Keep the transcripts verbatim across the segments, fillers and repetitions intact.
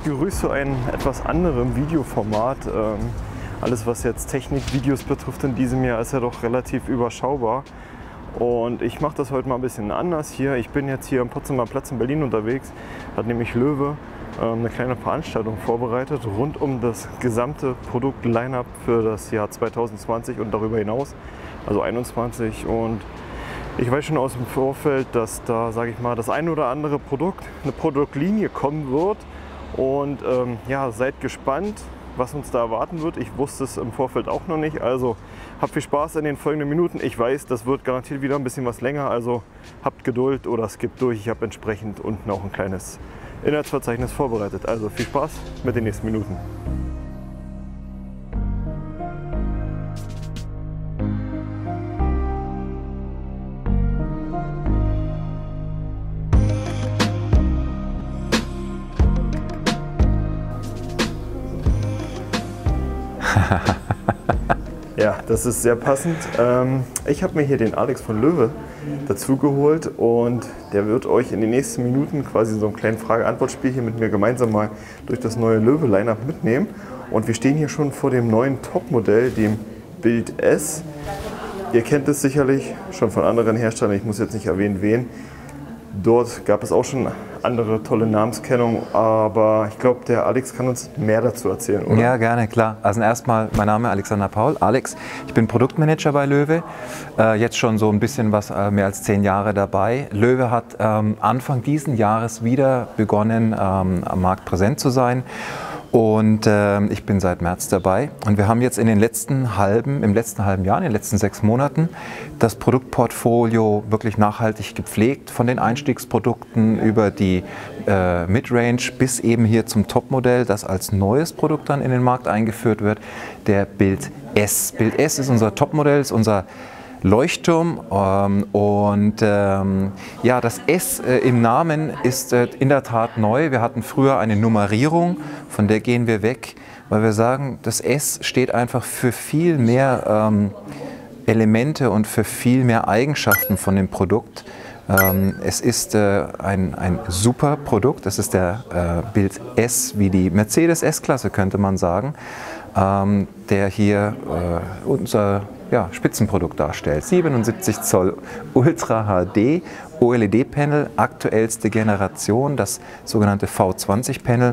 begrüße zu einem etwas anderen Videoformat. Ähm, alles, was jetzt Technikvideos betrifft in diesem Jahr, ist ja doch relativ überschaubar. Und ich mache das heute mal ein bisschen anders hier. Ich bin jetzt hier am Potsdamer Platz in Berlin unterwegs. Hat nämlich Löwe ähm, eine kleine Veranstaltung vorbereitet rund um das gesamte Produkt-Line-Up für das Jahr zweitausendzwanzig und darüber hinaus, also einundzwanzig. Und ich weiß schon aus dem Vorfeld, dass da, sage ich mal, das ein oder andere Produkt, eine Produktlinie kommen wird. Und ähm, ja, seid gespannt, was uns da erwarten wird. Ich wusste es im Vorfeld auch noch nicht. Also habt viel Spaß in den folgenden Minuten. Ich weiß, das wird garantiert wieder ein bisschen was länger. Also habt Geduld oder skippt durch. Ich habe entsprechend unten auch ein kleines Inhaltsverzeichnis vorbereitet. Also viel Spaß mit den nächsten Minuten. Ja, das ist sehr passend. Ich habe mir hier den Alex von Löwe dazu geholt und der wird euch in den nächsten Minuten quasi so ein kleines Frage-Antwort-Spiel hier mit mir gemeinsam mal durch das neue Löwe-Line-Up mitnehmen. Und wir stehen hier schon vor dem neuen Topmodell, dem Bild S. Ihr kennt es sicherlich schon von anderen Herstellern, ich muss jetzt nicht erwähnen, wen. Dort gab es auch schon andere tolle Namenskennungen, aber ich glaube, der Alex kann uns mehr dazu erzählen, oder? Ja, gerne, klar. Also erstmal, mein Name ist Alexander Paul, Alex. Ich bin Produktmanager bei Löwe, äh, jetzt schon so ein bisschen was, äh, mehr als zehn Jahre dabei. Löwe hat ähm, Anfang diesen Jahres wieder begonnen, ähm, am Markt präsent zu sein. Und äh, ich bin seit März dabei und wir haben jetzt in den letzten halben, im letzten halben Jahr, in den letzten sechs Monaten das Produktportfolio wirklich nachhaltig gepflegt, von den Einstiegsprodukten über die äh, Midrange bis eben hier zum Topmodell, das als neues Produkt dann in den Markt eingeführt wird, der Bild S. Bild S ist unser Topmodell, ist unser Leuchtturm ähm, und ähm, ja, das S äh, im Namen ist äh, in der Tat neu. Wir hatten früher eine Nummerierung, von der gehen wir weg, weil wir sagen, das S steht einfach für viel mehr ähm, Elemente und für viel mehr Eigenschaften von dem Produkt. Ähm, es ist äh, ein, ein super Produkt, es ist der äh, Bild S wie die Mercedes S-Klasse, könnte man sagen, ähm, der hier äh, unser Ja, Spitzenprodukt darstellt. siebenundsiebzig Zoll Ultra H D O L E D-Panel, aktuellste Generation, das sogenannte V zwanzig Panel.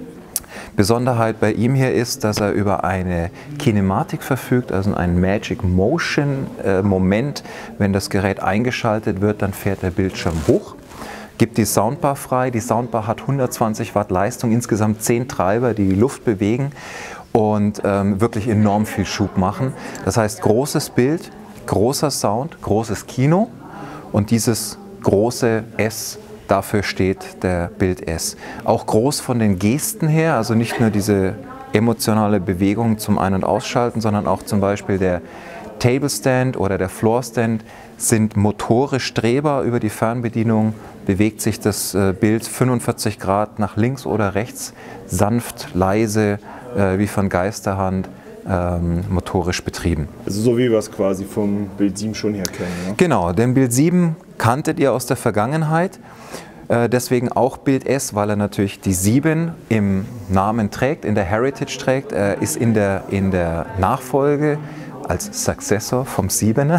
Besonderheit bei ihm hier ist, dass er über eine Kinematik verfügt, also ein Magic Motion äh, Moment. Wenn das Gerät eingeschaltet wird, dann fährt der Bildschirm hoch. Gibt die Soundbar frei. Die Soundbar hat hundertzwanzig Watt Leistung, insgesamt zehn Treiber, die die Luft bewegen und ähm, wirklich enorm viel Schub machen. Das heißt, großes Bild, großer Sound, großes Kino und dieses große S, dafür steht der Bild S. Auch groß von den Gesten her, also nicht nur diese emotionale Bewegung zum Ein- und Ausschalten, sondern auch zum Beispiel der Table Stand oder der Floor Stand sind motorisch drehbar über die Fernbedienung, bewegt sich das Bild fünfundvierzig Grad nach links oder rechts, sanft, leise, äh, wie von Geisterhand, ähm, motorisch betrieben. Also so wie wir es quasi vom Bild sieben schon her kennen. Ja? Genau, den Bild sieben kanntet ihr aus der Vergangenheit. Äh, deswegen auch Bild S, weil er natürlich die sieben im Namen trägt, in der Heritage trägt, äh, ist in der, in der Nachfolge als Successor vom siebener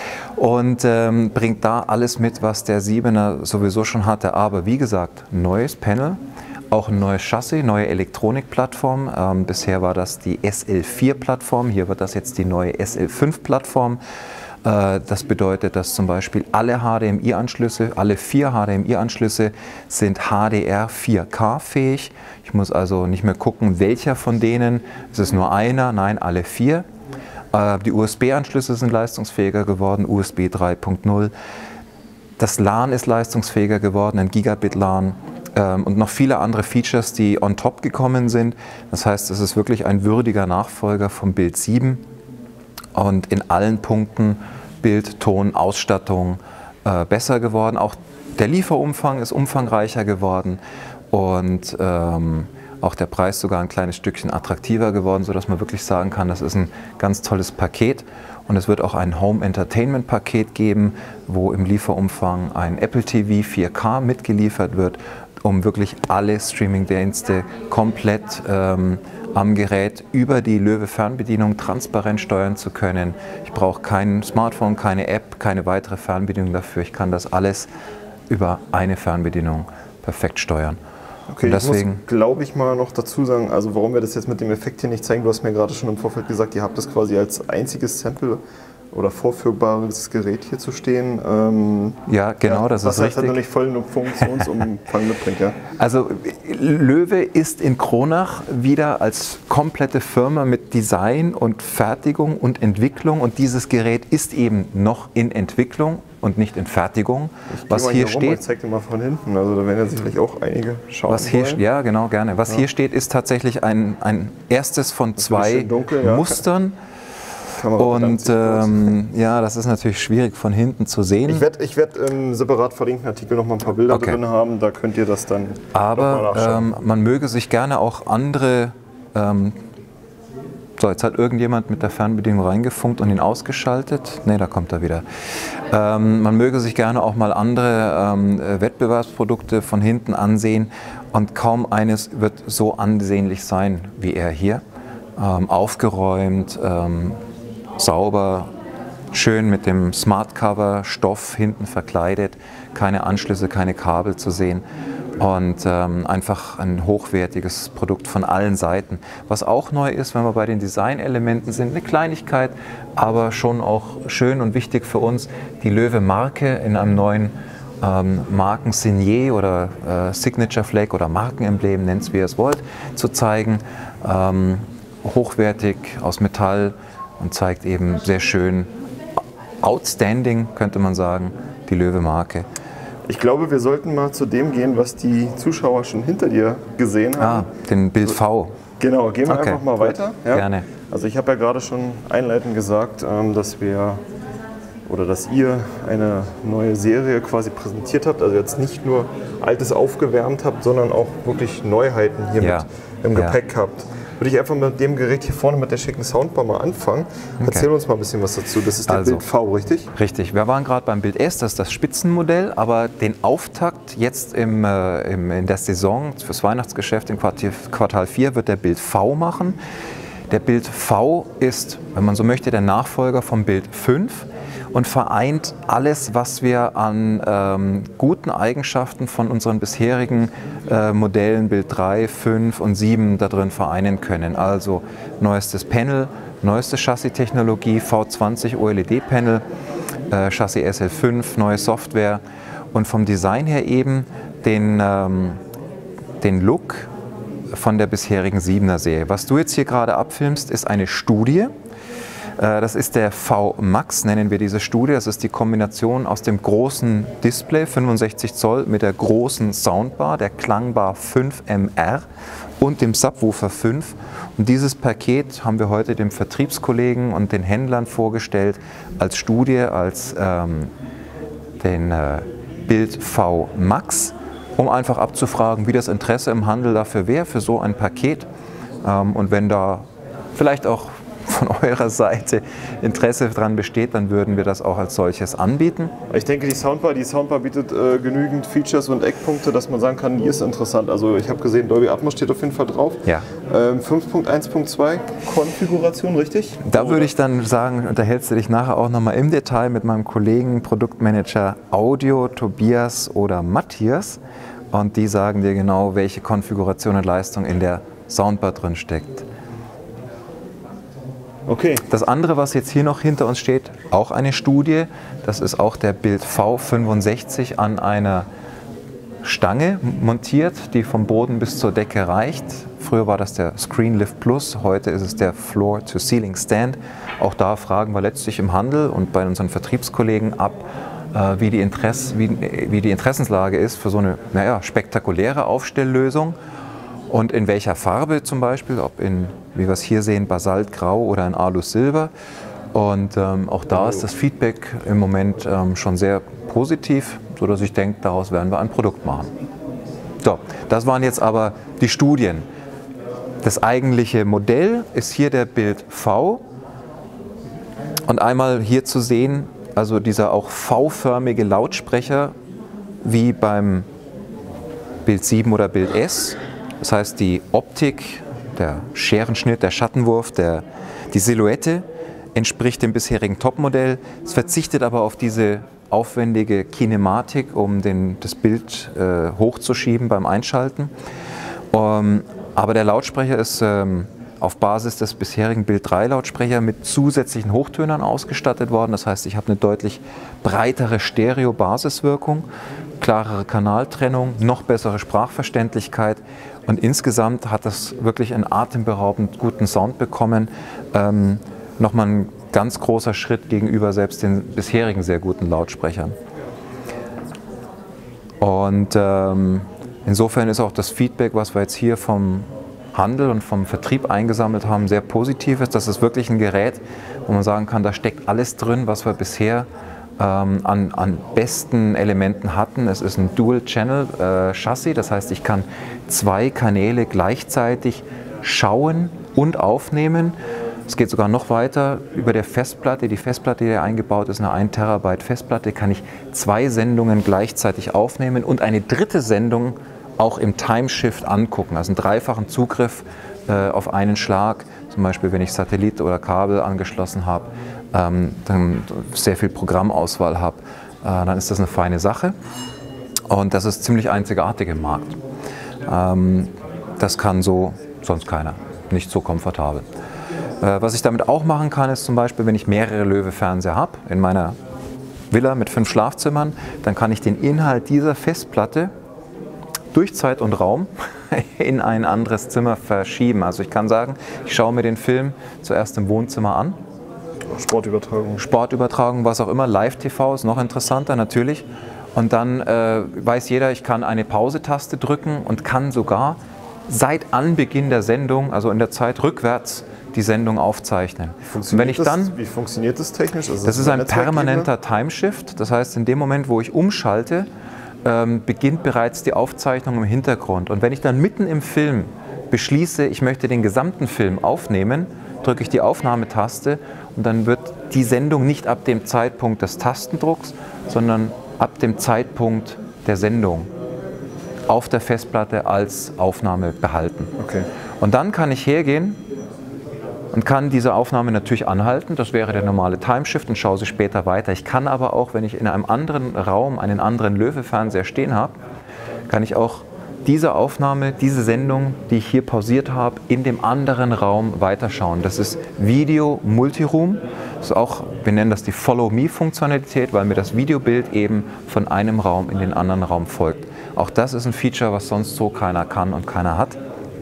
und ähm, bringt da alles mit, was der siebener sowieso schon hatte. Aber wie gesagt, neues Panel, auch ein neues Chassis, neue Elektronikplattform. Ähm, bisher war das die S L vier Plattform, hier wird das jetzt die neue S L fünf Plattform. Äh, das bedeutet, dass zum Beispiel alle H D M I-Anschlüsse, alle vier H D M I-Anschlüsse sind H D R vier K fähig. Ich muss also nicht mehr gucken, welcher von denen, ist es nur einer, nein, alle vier. Die U S B-Anschlüsse sind leistungsfähiger geworden, U S B drei Punkt null. Das LAN ist leistungsfähiger geworden, ein Gigabit LAN ähm, und noch viele andere Features, die on top gekommen sind. Das heißt, es ist wirklich ein würdiger Nachfolger vom Bild sieben und in allen Punkten Bild, Ton, Ausstattung äh, besser geworden. Auch der Lieferumfang ist umfangreicher geworden und ähm, auch der Preis sogar ein kleines Stückchen attraktiver geworden, sodass man wirklich sagen kann, das ist ein ganz tolles Paket. Und es wird auch ein Home Entertainment Paket geben, wo im Lieferumfang ein Apple T V vier K mitgeliefert wird um wirklich alle Streaming-Dienste komplett ähm, am Gerät über die Löwe-Fernbedienung transparent steuern zu können. Ich brauche kein Smartphone, keine App, keine weitere Fernbedienung dafür. Ich kann das alles über eine Fernbedienung perfekt steuern. Okay, und deswegen, ich muss, glaube ich, mal noch dazu sagen, also warum wir das jetzt mit dem Effekt hier nicht zeigen, du hast mir gerade schon im Vorfeld gesagt, ihr habt das quasi als einziges Sample oder vorführbares Gerät hier zu stehen. Ähm, ja, genau, ja, das ist richtig. Was richtig. halt noch nicht vollen Funktionsumfang mitbringt, ja? Also Löwe ist in Kronach wieder als komplette Firma mit Design und Fertigung und Entwicklung, und dieses Gerät ist eben noch in Entwicklung und nicht in Fertigung. Ich was mal hier hier rum, steht, ich zeig dir mal von hinten, also da werden ja sicherlich auch einige schauen was hier, wollen. ja, genau, gerne. Was ja. hier steht, ist tatsächlich ein, ein erstes von das zwei dunkel, ja. Mustern. Und ähm, ja, das ist natürlich schwierig von hinten zu sehen. Ich werde ich werd im separat verlinkten Artikel noch mal ein paar Bilder okay. drin haben, da könnt ihr das dann Aber ähm, man möge sich gerne auch andere... Ähm, so, jetzt hat irgendjemand mit der Fernbedienung reingefunkt und ihn ausgeschaltet. Ne, da kommt er wieder. Ähm, man möge sich gerne auch mal andere ähm, Wettbewerbsprodukte von hinten ansehen, und kaum eines wird so ansehnlich sein wie er hier. Ähm, aufgeräumt, ähm, sauber, schön mit dem Smart Cover, Stoff hinten verkleidet, keine Anschlüsse, keine Kabel zu sehen, und ähm, einfach ein hochwertiges Produkt von allen Seiten. Was auch neu ist, wenn wir bei den Designelementen sind, eine Kleinigkeit, aber schon auch schön und wichtig für uns, die Löwe-Marke in einem neuen ähm, Markensignet oder äh, Signature Flag oder Markenemblem, nennt es wie ihr es wollt, zu zeigen. Ähm, hochwertig aus Metall und zeigt eben sehr schön, outstanding könnte man sagen, die Löwe-Marke. Ich glaube, wir sollten mal zu dem gehen, was die Zuschauer schon hinter dir gesehen haben. Ah, den Bild V. Genau, gehen wir okay, einfach mal gut. weiter. Ja? Gerne. Also ich habe ja gerade schon einleitend gesagt, dass wir oder dass ihr eine neue Serie quasi präsentiert habt. Also jetzt nicht nur Altes aufgewärmt habt, sondern auch wirklich Neuheiten hier ja. mit im ja. Gepäck habt. Würde ich einfach mit dem Gerät hier vorne mit der schicken Soundbar mal anfangen. Okay. Erzähl uns mal ein bisschen was dazu. Das ist der also, Bild V, richtig? Richtig. Wir waren gerade beim Bild S, das ist das Spitzenmodell, aber den Auftakt jetzt im, äh, im, in der Saison fürs Weihnachtsgeschäft im Quartal, Quartal vier wird der Bild V machen. Der Bild V ist, wenn man so möchte, der Nachfolger vom Bild fünf und vereint alles, was wir an ähm, guten Eigenschaften von unseren bisherigen äh, Modellen Bild drei, fünf und sieben da drin vereinen können. Also neuestes Panel, neueste Chassis-Technologie, V zwanzig O L E D-Panel, äh, Chassis S L fünf, neue Software und vom Design her eben den, ähm, den Look von der bisherigen siebener Serie. Was du jetzt hier gerade abfilmst, ist eine Studie. Das ist der V Max, nennen wir diese Studie. Das ist die Kombination aus dem großen Display, fünfundsechzig Zoll, mit der großen Soundbar, der Klangbar fünf M R und dem Subwoofer fünf. Und dieses Paket haben wir heute dem Vertriebskollegen und den Händlern vorgestellt als Studie, als ähm, den äh, Bild V Max, um einfach abzufragen, wie das Interesse im Handel dafür wäre, für so ein Paket. Ähm, und wenn da vielleicht auch von eurer Seite Interesse daran besteht, dann würden wir das auch als solches anbieten. Ich denke, die Soundbar, die Soundbar bietet äh, genügend Features und Eckpunkte, dass man sagen kann, die ist interessant. Also ich habe gesehen, Dolby Atmos steht auf jeden Fall drauf. Ja. Ähm, fünf Punkt eins Punkt zwei Konfiguration, richtig? Da würde ich dann sagen, unterhältst du dich nachher auch nochmal im Detail mit meinem Kollegen Produktmanager Audio, Tobias oder Matthias. Und die sagen dir genau, welche Konfiguration und Leistung in der Soundbar drin steckt. Okay. Das andere, was jetzt hier noch hinter uns steht, auch eine Studie. Das ist auch der Bild V fünfundsechzig an einer Stange montiert, die vom Boden bis zur Decke reicht. Früher war das der Screen Lift Plus, heute ist es der Floor to Ceiling Stand. Auch da fragen wir letztlich im Handel und bei unseren Vertriebskollegen ab, wie die, Interesse, wie, wie die Interessenslage ist für so eine naja, spektakuläre Aufstelllösung. Und in welcher Farbe zum Beispiel, ob in, wie wir es hier sehen, Basaltgrau oder in Alus Silber. Und ähm, auch da ist das Feedback im Moment ähm, schon sehr positiv, sodass ich denke, daraus werden wir ein Produkt machen. So, das waren jetzt aber die Studien. Das eigentliche Modell ist hier der Bild V. Und einmal hier zu sehen, also dieser auch V-förmige Lautsprecher wie beim Bild sieben oder Bild S. Das heißt, die Optik, der Scherenschnitt, der Schattenwurf, der, die Silhouette entspricht dem bisherigen Topmodell. Es verzichtet aber auf diese aufwendige Kinematik, um den, das Bild äh, hochzuschieben beim Einschalten. Um, aber der Lautsprecher ist ähm, auf Basis des bisherigen Bild drei Lautsprecher mit zusätzlichen Hochtönern ausgestattet worden. Das heißt, ich habe eine deutlich breitere Stereo-Basiswirkung, klarere Kanaltrennung, noch bessere Sprachverständlichkeit und insgesamt hat das wirklich einen atemberaubend guten Sound bekommen. Ähm, Nochmal ein ganz großer Schritt gegenüber selbst den bisherigen sehr guten Lautsprechern. Und ähm, insofern ist auch das Feedback, was wir jetzt hier vom Handel und vom Vertrieb eingesammelt haben, sehr positiv ist. Das ist wirklich ein Gerät, wo man sagen kann, da steckt alles drin, was wir bisher ähm, an, an besten Elementen hatten. Es ist ein Dual-Channel-Chassis, das heißt, ich kann zwei Kanäle gleichzeitig schauen und aufnehmen. Es geht sogar noch weiter über der Festplatte. Die Festplatte, die hier eingebaut ist, eine ein Terabyte Festplatte, kann ich zwei Sendungen gleichzeitig aufnehmen und eine dritte Sendung auch im Timeshift angucken. Also einen dreifachen Zugriff äh, auf einen Schlag. Zum Beispiel, wenn ich Satellit oder Kabel angeschlossen habe, ähm, dann sehr viel Programmauswahl habe, äh, dann ist das eine feine Sache. Und das ist ziemlich einzigartig im Markt. Ähm, das kann so sonst keiner, nicht so komfortabel. Was ich damit auch machen kann, ist zum Beispiel, wenn ich mehrere Löwe-Fernseher habe in meiner Villa mit fünf Schlafzimmern, dann kann ich den Inhalt dieser Festplatte durch Zeit und Raum in ein anderes Zimmer verschieben. Also ich kann sagen, ich schaue mir den Film zuerst im Wohnzimmer an. Sportübertragung. Sportübertragung, was auch immer. Live-T V ist noch interessanter natürlich. Und dann äh, weiß jeder, ich kann eine Pause-Taste drücken und kann sogar seit Anbeginn der Sendung, also in der Zeit rückwärts, die Sendung aufzeichnen. Und wenn ich dann, das, wie funktioniert das technisch? Also das ist ein permanenter Timeshift. Das heißt, in dem Moment, wo ich umschalte, ähm, beginnt bereits die Aufzeichnung im Hintergrund. Und wenn ich dann mitten im Film beschließe, ich möchte den gesamten Film aufnehmen, drücke ich die Aufnahmetaste und dann wird die Sendung nicht ab dem Zeitpunkt des Tastendrucks, sondern ab dem Zeitpunkt der Sendung auf der Festplatte als Aufnahme behalten. Okay. Und dann kann ich hergehen und kann diese Aufnahme natürlich anhalten. Das wäre der normale Timeshift und schaue sie später weiter. Ich kann aber auch, wenn ich in einem anderen Raum einen anderen Löwe-Fernseher stehen habe, kann ich auch diese Aufnahme, diese Sendung, die ich hier pausiert habe, in dem anderen Raum weiterschauen. Das ist Video Multiroom. Das ist auch, wir nennen das die Follow-Me-Funktionalität, weil mir das Videobild eben von einem Raum in den anderen Raum folgt. Auch das ist ein Feature, was sonst so keiner kann und keiner hat,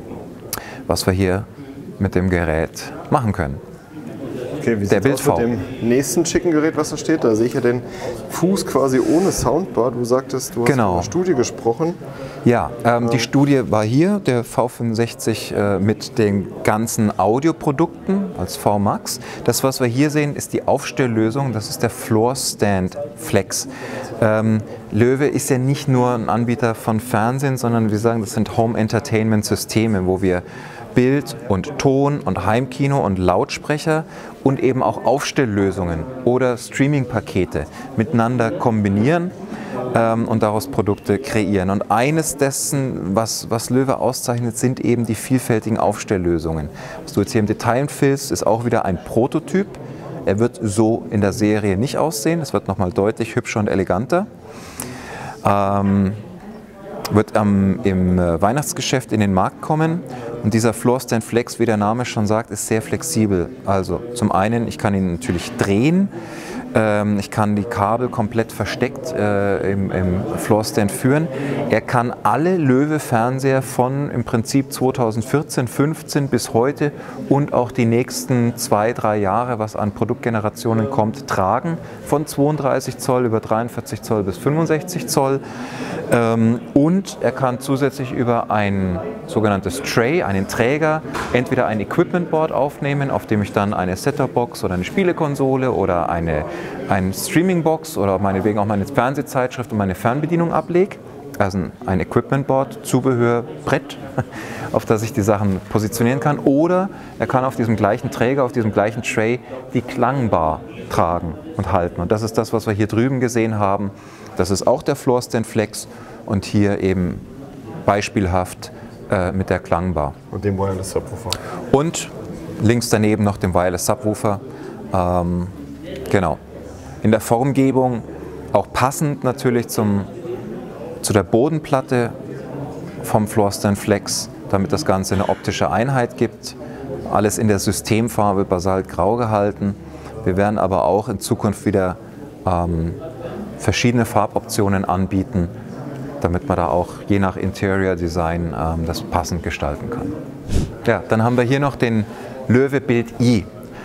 was wir hier mit dem Gerät machen können. Okay, wie sieht es aus mit dem nächsten schicken Gerät, was da steht? Da sehe ich ja den Fuß quasi ohne Soundbar. Du sagtest, du hast genau. von einer Studie gesprochen. Ja, ähm, die Studie war hier, der V fünfundsechzig äh, mit den ganzen Audioprodukten als V Max. Das, was wir hier sehen, ist die Aufstelllösung. Das ist der Floor Stand Flex. Ähm, Löwe ist ja nicht nur ein Anbieter von Fernsehen, sondern wir sagen, das sind Home Entertainment Systeme, wo wir Bild und Ton und Heimkino und Lautsprecher und eben auch Aufstelllösungen oder Streaming-Pakete miteinander kombinieren ähm, und daraus Produkte kreieren. Und eines dessen, was, was Löwe auszeichnet, sind eben die vielfältigen Aufstelllösungen. Was du jetzt hier im Detail empfiehlst, ist auch wieder ein Prototyp. Er wird so in der Serie nicht aussehen. Es wird nochmal deutlich hübscher und eleganter. Ähm, wird ähm, im äh, Weihnachtsgeschäft in den Markt kommen. Und dieser Floor Stand Flex, wie der Name schon sagt, ist sehr flexibel. Also zum einen, ich kann ihn natürlich drehen, ähm, ich kann die Kabel komplett versteckt äh, im, im Floor Stand führen. Er kann alle Löwe-Fernseher von im Prinzip zweitausendvierzehn, fünfzehn bis heute und auch die nächsten zwei, drei Jahre, was an Produktgenerationen kommt, tragen. Von zweiunddreißig Zoll über dreiundvierzig Zoll bis fünfundsechzig Zoll. Ähm, und er kann zusätzlich über ein sogenanntes Tray, einen Träger, entweder ein Equipment Board aufnehmen, auf dem ich dann eine Set-Top-Box oder eine Spielekonsole oder eine, eine Streaming-Box oder meinetwegen auch meine Fernsehzeitschrift und meine Fernbedienung ablege. Also ein Equipment Board, Zubehör, Brett, auf das ich die Sachen positionieren kann. Oder er kann auf diesem gleichen Träger, auf diesem gleichen Tray die Klangbar tragen und halten. Und das ist das, was wir hier drüben gesehen haben. Das ist auch der Floor Stand Flex und hier eben beispielhaft äh, mit der Klangbar. Und dem Wireless Subwoofer. Und links daneben noch dem Wireless Subwoofer. Ähm, genau. In der Formgebung auch passend natürlich zum, zu der Bodenplatte vom Floorstand Flex, damit das Ganze eine optische Einheit gibt. Alles in der Systemfarbe Basaltgrau gehalten. Wir werden aber auch in Zukunft wieder ähm, verschiedene Farboptionen anbieten, damit man da auch je nach Interior Design ähm, das passend gestalten kann. Ja, dann haben wir hier noch den Löwe Bild i.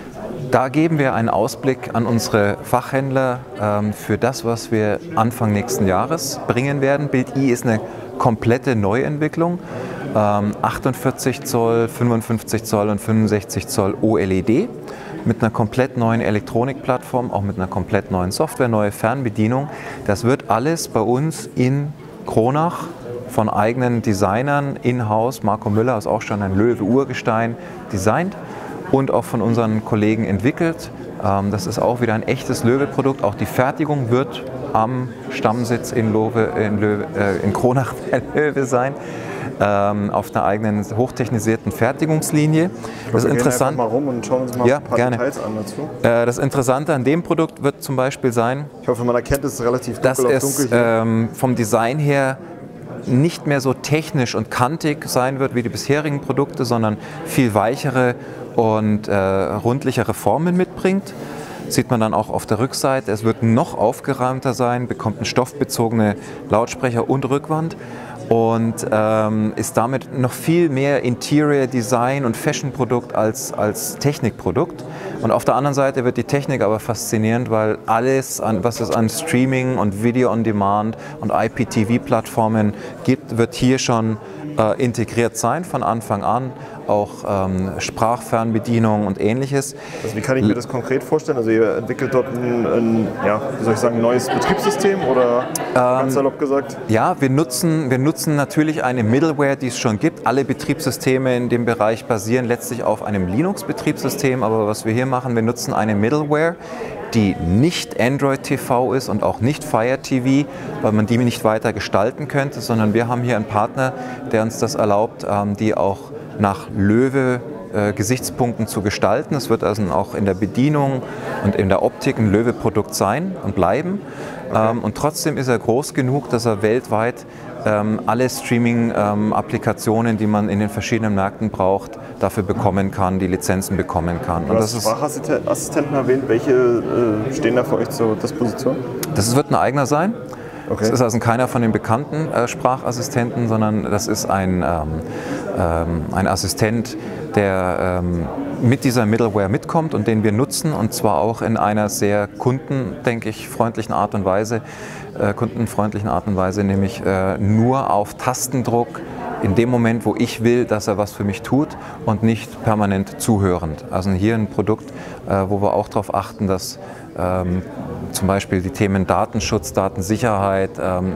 Da geben wir einen Ausblick an unsere Fachhändler ähm, für das, was wir Anfang nächsten Jahres bringen werden. Bild i ist eine komplette Neuentwicklung. Ähm, achtundvierzig Zoll, fünfundfünfzig Zoll und fünfundsechzig Zoll O L E D mit einer komplett neuen Elektronikplattform, auch mit einer komplett neuen Software, neue Fernbedienung. Das wird alles bei uns in Kronach von eigenen Designern in-house. Marco Müller ist auch schon ein Löwe-Urgestein designt und auch von unseren Kollegen entwickelt. Das ist auch wieder ein echtes Löwe-Produkt. Auch die Fertigung wird am Stammsitz in, Löwe, in, Löwe, äh, in Kronach der Löwe sein, ähm, auf einer eigenen hochtechnisierten Fertigungslinie. Das ist interessant. Mal rum und schauen uns mal ja, ein paar gerne. Details an dazu. Äh, das Interessante an dem Produkt wird zum Beispiel sein, ich hoffe, man erkennt es relativ dunkel dass auf es dunkel hier. Ähm, vom Design her nicht mehr so technisch und kantig sein wird wie die bisherigen Produkte, sondern viel weichere und äh, rundlichere Formen mitbringt. Sieht man dann auch auf der Rückseite. Es wird noch aufgeräumter sein, bekommt einen stoffbezogene Lautsprecher und Rückwand und ähm, ist damit noch viel mehr Interior Design und Fashion Produkt als, als Technikprodukt. Und auf der anderen Seite wird die Technik aber faszinierend, weil alles, an, was es an Streaming und Video on Demand und I P T V-Plattformen gibt, wird hier schon äh, integriert sein von Anfang an. Auch ähm, Sprachfernbedienung und Ähnliches. Also wie kann ich mir das konkret vorstellen? Also ihr entwickelt dort ein, ein ja, wie soll ich sagen, neues Betriebssystem oder ähm, ganz salopp gesagt? Ja, wir nutzen, wir nutzen natürlich eine Middleware, die es schon gibt. Alle Betriebssysteme in dem Bereich basieren letztlich auf einem Linux-Betriebssystem, aber was wir hier machen, wir nutzen eine Middleware, die nicht Android T V ist und auch nicht Fire T V, weil man die nicht weiter gestalten könnte, sondern wir haben hier einen Partner, der uns das erlaubt, ähm, die auch nach Löwe äh, Gesichtspunkten zu gestalten. Es wird also auch in der Bedienung und in der Optik ein Löwe-Produkt sein und bleiben. Okay. Ähm, und trotzdem ist er groß genug, dass er weltweit ähm, alle Streaming-Applikationen, ähm, die man in den verschiedenen Märkten braucht, dafür bekommen kann, die Lizenzen bekommen kann. Du hast Sprachassistenten erwähnt. Welche äh, stehen da für euch zur Disposition? Das wird ein eigener sein. Okay. Das ist also keiner von den bekannten äh, Sprachassistenten, sondern das ist ein, ähm, ähm, ein Assistent, der ähm, mit dieser Middleware mitkommt und den wir nutzen, und zwar auch in einer sehr kunden, denke ich, freundlichen Art und Weise, äh, kundenfreundlichen Art und Weise, nämlich äh, nur auf Tastendruck in dem Moment, wo ich will, dass er was für mich tut und nicht permanent zuhörend. Also hier ein Produkt, äh, wo wir auch darauf achten, dass ähm, zum Beispiel die Themen Datenschutz, Datensicherheit, ähm,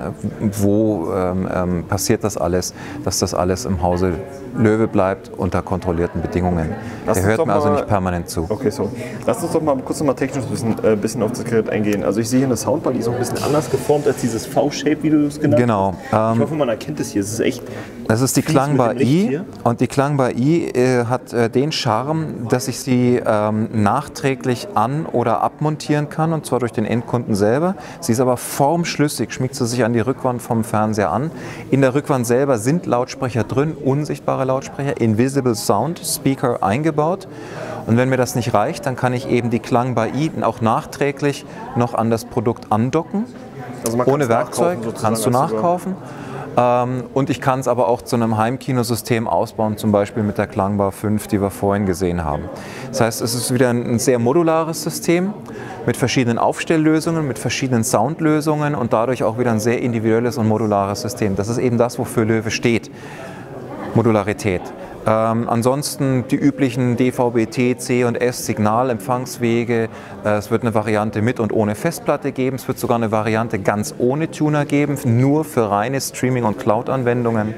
wo ähm, ähm, passiert das alles, dass das alles im Hause Löwe bleibt unter kontrollierten Bedingungen. Lass Der hört mir also mal, nicht permanent zu. Okay, so. Lass uns doch mal kurz noch mal technisch ein bisschen, äh, bisschen auf das Gerät eingehen. Also ich sehe hier eine Soundbar, die ist auch ein bisschen anders geformt als dieses V-Shape, wie du es genannt genau. hast. Genau. Ich hoffe, man erkennt es hier. Es ist echt. Das ist die Klangbar i, und die Klangbar i äh, hat äh, den Charme, dass ich sie ähm, nachträglich an- oder abmontieren kann, und zwar durch den Endkunden selber. Sie ist aber formschlüssig, schmiegt sie sich an die Rückwand vom Fernseher an. In der Rückwand selber sind Lautsprecher drin, unsichtbare Lautsprecher, Invisible Sound Speaker eingebaut. Und wenn mir das nicht reicht, dann kann ich eben die Klangbar i auch nachträglich noch an das Produkt andocken. Also man ohne Werkzeug, kannst du nachkaufen. Ähm, und ich kann es aber auch zu einem Heimkinosystem ausbauen, zum Beispiel mit der Klangbar fünf, die wir vorhin gesehen haben. Das heißt, es ist wieder ein sehr modulares System mit verschiedenen Aufstelllösungen, mit verschiedenen Soundlösungen und dadurch auch wieder ein sehr individuelles und modulares System. Das ist eben das, wofür Löwe steht. Modularität. Ähm, ansonsten die üblichen D V B T, C und S Signalempfangswege. Äh, es wird eine Variante mit und ohne Festplatte geben. Es wird sogar eine Variante ganz ohne Tuner geben, nur für reine Streaming- und Cloud-Anwendungen.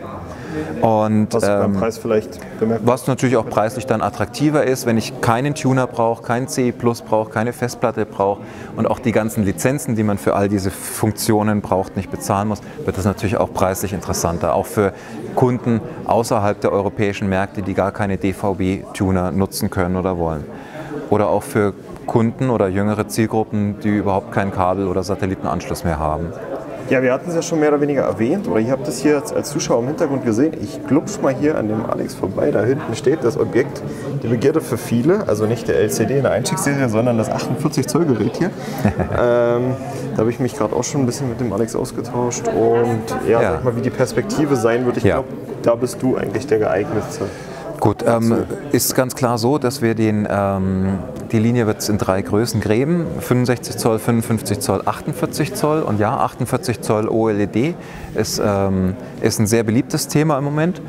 Und, was beim ähm, Preis vielleicht bemerkt. Was natürlich auch preislich dann attraktiver ist, wenn ich keinen Tuner brauche, keinen C E Plus brauche, keine Festplatte brauche und auch die ganzen Lizenzen, die man für all diese Funktionen braucht, nicht bezahlen muss, wird das natürlich auch preislich interessanter. Auch für Kunden außerhalb der europäischen Märkte, die gar keine D V B-Tuner nutzen können oder wollen. Oder auch für Kunden oder jüngere Zielgruppen, die überhaupt keinen Kabel- oder Satellitenanschluss mehr haben. Ja, wir hatten es ja schon mehr oder weniger erwähnt, oder ihr habt es hier als Zuschauer im Hintergrund gesehen. Ich glubsch mal hier an dem Alex vorbei. Da hinten steht das Objekt der Begierde für viele, also nicht der L C D in der Einstiegsserie, sondern das achtundvierzig Zoll Gerät hier. ähm, da habe ich mich gerade auch schon ein bisschen mit dem Alex ausgetauscht und ja, Ja. sag mal, wie die Perspektive sein wird. Ich Ja. glaube, da bist du eigentlich der geeignete. Gut, ähm, ist ganz klar so, dass wir den, ähm, die Linie wird es in drei Größen geben, fünfundsechzig Zoll, fünfundfünfzig Zoll, achtundvierzig Zoll und ja, achtundvierzig Zoll O L E D ist, ähm, ist ein sehr beliebtes Thema im Moment.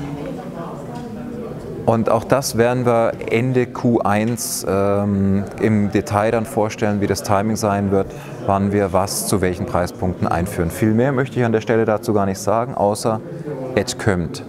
Und auch das werden wir Ende Q eins ähm, im Detail dann vorstellen, wie das Timing sein wird, wann wir was zu welchen Preispunkten einführen. Viel mehr möchte ich an der Stelle dazu gar nicht sagen, außer es kommt.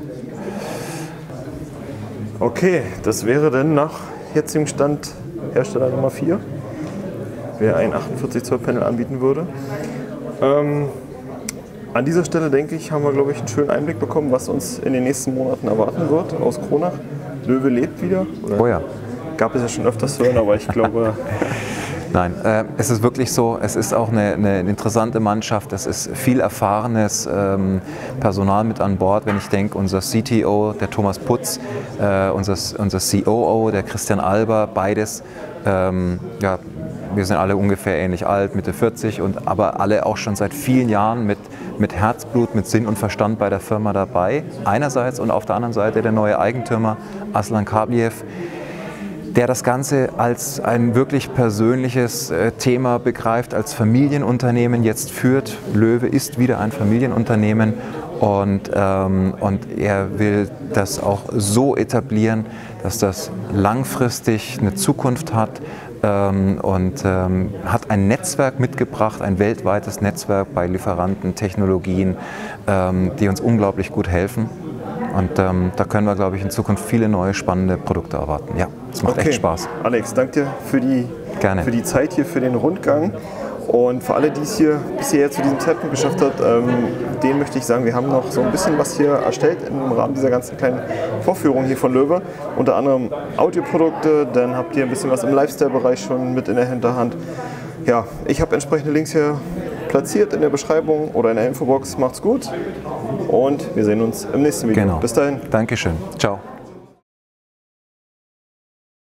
Okay, das wäre dann nach jetzigem Stand Hersteller Nummer vier, wer ein achtundvierzig Zoll Panel anbieten würde. Ähm, an dieser Stelle, denke ich, haben wir, glaube ich, einen schönen Einblick bekommen, was uns in den nächsten Monaten erwarten wird aus Kronach. Löwe lebt wieder. Oder Oh ja. Gab es ja schon öfters zu hören, aber ich glaube... Nein, äh, es ist wirklich so, es ist auch eine, eine interessante Mannschaft, es ist viel erfahrenes ähm, Personal mit an Bord, wenn ich denke, unser C T O, der Thomas Putz, äh, unser, unser C O O, der Christian Alber, beides, ähm, ja, wir sind alle ungefähr ähnlich alt, Mitte vierzig, und, aber alle auch schon seit vielen Jahren mit, mit Herzblut, mit Sinn und Verstand bei der Firma dabei, einerseits, und auf der anderen Seite der neue Eigentümer Aslan Kabliev, der das Ganze als ein wirklich persönliches äh, Thema begreift, als Familienunternehmen jetzt führt. Löwe ist wieder ein Familienunternehmen und, ähm, und er will das auch so etablieren, dass das langfristig eine Zukunft hat ähm, und ähm, hat ein Netzwerk mitgebracht, ein weltweites Netzwerk bei Lieferanten, Technologien, ähm, die uns unglaublich gut helfen. Und ähm, da können wir, glaube ich, in Zukunft viele neue spannende Produkte erwarten. Ja, es macht Okay. echt Spaß. Alex, danke dir für die, Gerne. für die Zeit hier, für den Rundgang. Und für alle, die es hier bis hierher zu diesem Zeitpunkt geschafft hat, ähm, denen möchte ich sagen, wir haben noch so ein bisschen was hier erstellt im Rahmen dieser ganzen kleinen Vorführung hier von Löwe. Unter anderem Audioprodukte, dann habt ihr ein bisschen was im Lifestyle-Bereich schon mit in der Hinterhand. Ja, ich habe entsprechende Links hier platziert in der Beschreibung oder in der Infobox. Macht's gut und wir sehen uns im nächsten Video. Genau. Bis dahin. Dankeschön. Ciao.